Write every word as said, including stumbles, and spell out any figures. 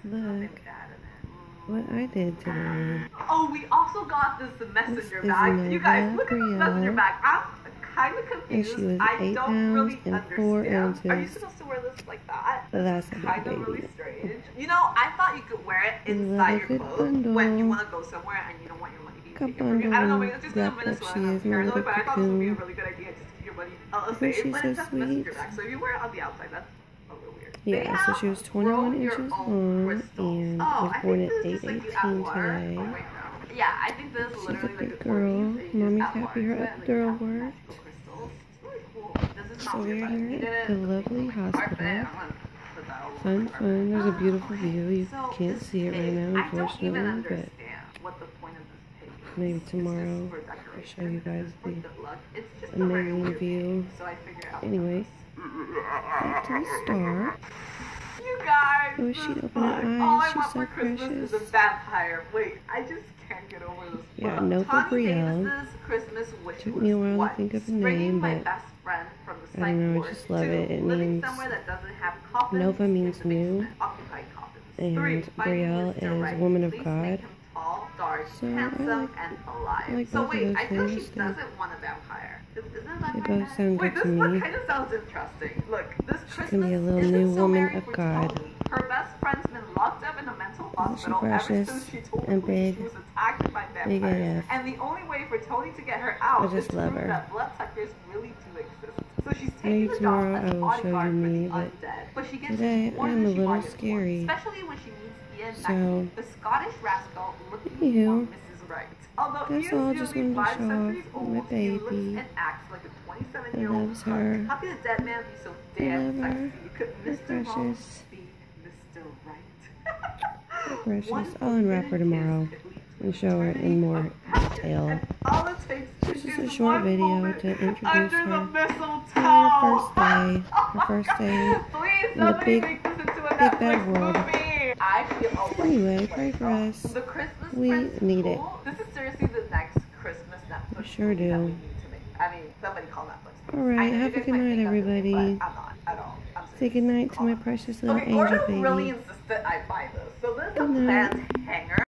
Look what I did today. Oh, we also got this messenger this bag. You guys, look Brielle. at this messenger bag. I'm kind of confused. And she was I eight don't pounds really and understand. four Are you ounces. supposed to wear this like that? But that's a Kind big of really baby. strange. You know, I thought you could wear it inside your clothes bundle. when you want to go somewhere and you don't want your money being taken from you. Bundle I don't know, maybe it's just because I'm wrapped up Venezuelan she and I'm is, my paranoid, little but I thought this would be a cocoon. really good idea just to keep your money uh, Isn't safe. she But so it's just a sweet? messenger bag, so if you wear it on the outside, that's a little weird. Yeah, so she was twenty-one inches long and oh, was born at eight eighteen today. Oh, wait, no. Yeah, I think this is She's a literally big like a girl. Mommy's at happy her Large, epidural and, like, worked. crystals. It's really cool. This is So not we're weird, but here I needed at it. the lovely hospital. Fun, fun. There's a beautiful view. You So can't this see it right pig, now, I don't even unfortunately, but understand what the point of this pig is. maybe It's tomorrow just for I'll show you decoration. guys It's for the good luck. It's just a very amazing weird view. thing, so I figured out Anyway, back to the star. you guys, Oh, she'd this open her book. eyes. All I She's want so for Christmas precious. is a vampire. Wait, I just can't get over this. Yeah, book. no for Tawny Brielle. Davis's Christmas wish Took me a while to was think of a bringing name, my but best friend from the I don't know, I psych just ward love to it. It living means somewhere that doesn't have coffins Nova means in the new, basement, occupied coffins. and Three, finding Brielle Mister is Right. woman of Please God. make him tall, dark, So I handsome, like- and alive. I like so both of wait, those I feel she things, too. doesn't want a vampire. Is, is that They vampire both bad? sound Wait, good to this book me. kind of sounds interesting. Look, this She's Christmas gonna be a little isn't new so woman merry of for God. Tony. Her best friend's been locked up in a mental Isn't she hospital ever precious since she told and police big? she was attacked by Big vampires. A F. And the only way for Tony to get her out I is just to love prove her. that bloodsuckers really do exist. So she's Maybe taking the tomorrow job as I will show bodyguard you for me, the but undead. But she gets today more I than am a she little bargained for, scary. especially when she meets Ian So, Mackie, the Scottish rascal looking anywho, for Missus Right. Although that's he all. is Just nearly wanted to five show centuries off old, my he looks baby. and acts like a I twenty-seven-year-old loves her. How could a dead man be so I damn love her. sexy? Could They're Mister Wrong precious. be Mister Right? They're precious. I'll unwrap her tomorrow and show her in more detail. All it takes This is a is short one video moment to introduce under the her. mistletoe. Her first day. Her first day Please, in the somebody big, make this into a big Netflix bad world. movie. I feel oh, Anyway, pray for us. The Christmas We Prince need it. School? This is seriously the next Christmas Netflix We sure movie that we do. need to make. I mean, somebody call Netflix. Alright, I know you have a guys good might night, think I'm doing it, everybody. but I'm not at all. I'm Say serious. goodnight to Call my them. precious little Okay, angel Gordon really baby. insisted I buy this. So this is Good a night. plant hanger.